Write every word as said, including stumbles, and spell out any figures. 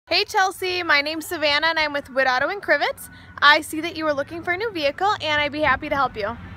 Hey Chelsea, my name's Savannah and I'm with Wood Auto and Crivets. I see that you were looking for a new vehicle and I'd be happy to help you.